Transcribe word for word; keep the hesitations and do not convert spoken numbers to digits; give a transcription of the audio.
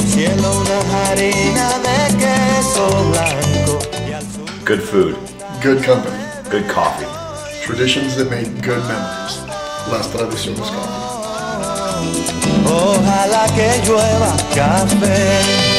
Good food. Good company. Good coffee. Traditions that make good memories. Las Tradiciones Coffee. Ojalá que llueva café.